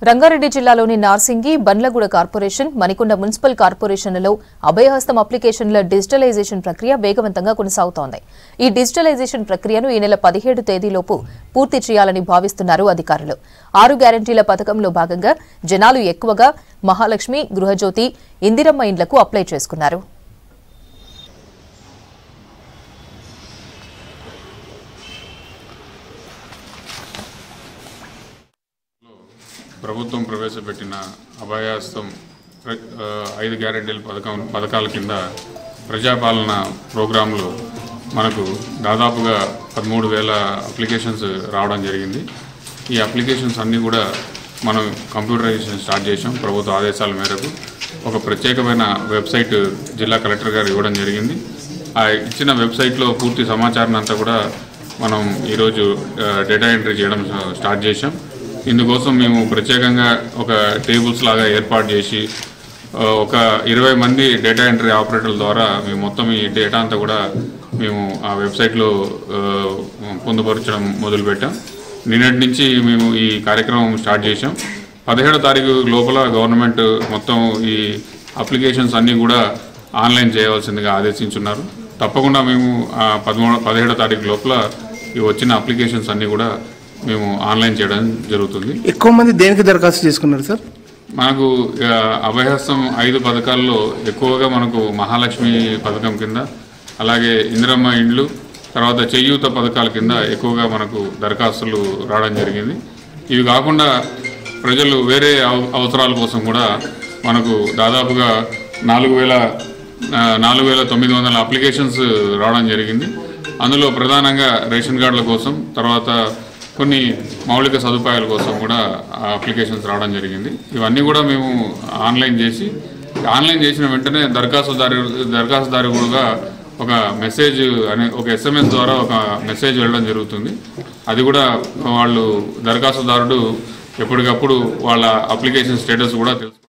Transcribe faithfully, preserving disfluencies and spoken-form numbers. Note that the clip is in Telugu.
రంగారెడ్డి జిల్లాలోని నార్సింగి, బండ్లగూడ కార్పొరేషన్, మణికొండ మున్సిపల్ కార్పొరేషన్లలో అభయహస్తం అప్లికేషన్ల డిజిటలైజేషన్ ప్రక్రియ వేగవంతంగా కొనసాగుతోంది. ఈ డిజిటలైజేషన్ ప్రక్రియను ఈ నెల పదిహేడు తేదీలోపు పూర్తి చేయాలని భావిస్తున్నారు అధికారులు. ఆరు గ్యారంటీల పథకంలో భాగంగా జనాలు ఎక్కువగా మహాలక్ష్మి, గృహజ్యోతి, ఇందిరమ్మ ఇండ్లకు అప్లై చేసుకున్నారు. ప్రభుత్వం ప్రవేశపెట్టిన అభయహస్తం ఐదు గ్యారెంటీల పథకం పథకాల కింద ప్రజాపాలన ప్రోగ్రాంలో మనకు దాదాపుగా పదమూడు వేల అప్లికేషన్స్ రావడం జరిగింది. ఈ అప్లికేషన్స్ అన్నీ కూడా మనం కంప్యూటరైజేషన్ స్టార్ట్ చేసాం. ప్రభుత్వ ఆదేశాల మేరకు ఒక ప్రత్యేకమైన వెబ్సైట్ జిల్లా కలెక్టర్ గారు ఇవ్వడం జరిగింది. ఆ ఇచ్చిన వెబ్సైట్లో పూర్తి సమాచారాన్ని అంతా కూడా మనం ఈరోజు డేటా ఎంట్రీ చేయడం స్టార్ట్ చేసాం. ఇందుకోసం మేము ప్రత్యేకంగా ఒక టేబుల్స్ లాగా ఏర్పాటు చేసి ఒక ఇరవై మంది డేటా ఎంట్రీ ఆపరేటర్ల ద్వారా మేము మొత్తం ఈ డేటా అంతా కూడా మేము ఆ వెబ్సైట్లో పొందుపరచడం మొదలుపెట్టాం. నిన్నటి నుంచి మేము ఈ కార్యక్రమం స్టార్ట్ చేసాం. పదిహేడో తారీఖు లోపల గవర్నమెంట్ మొత్తం ఈ అప్లికేషన్స్ అన్నీ కూడా ఆన్లైన్ చేయవలసిందిగా ఆదేశించున్నారు. తప్పకుండా మేము పదమూడు పదిహేడో తారీఖు లోపల ఈ వచ్చిన అప్లికేషన్స్ అన్నీ కూడా మేము ఆన్లైన్ చేయడం జరుగుతుంది. ఎక్కువ మంది దేనికి దరఖాస్తు చేసుకున్నారు సార్? మనకు అభయహస్తం ఐదు పథకాల్లో ఎక్కువగా మనకు మహాలక్ష్మి పథకం కింద, అలాగే ఇందిరమ్మ ఇండ్లు, తర్వాత చేయూత పథకాల కింద ఎక్కువగా మనకు దరఖాస్తులు రావడం జరిగింది. ఇవి కాకుండా ప్రజలు వేరే అవసరాల కోసం కూడా మనకు దాదాపుగా నాలుగు వేల నాలుగు వేల తొమ్మిది వందల అప్లికేషన్స్ రావడం జరిగింది. అందులో ప్రధానంగా రేషన్ కార్డుల కోసం, తర్వాత కొన్ని మౌలిక సదుపాయాల కోసం కూడా అప్లికేషన్స్ రావడం జరిగింది. ఇవన్నీ కూడా మేము ఆన్లైన్ చేసి ఆన్లైన్ చేసిన వెంటనే దరఖాస్తుదారు దరఖాస్తుదారు కూడా ఒక మెసేజ్ అనే ఒక ఎస్ఎంఎస్ ద్వారా ఒక మెసేజ్ వెళ్ళడం జరుగుతుంది. అది కూడా వాళ్ళు దరఖాస్తుదారుడు ఎప్పటికప్పుడు వాళ్ళ అప్లికేషన్ స్టేటస్ కూడా తెలుసు.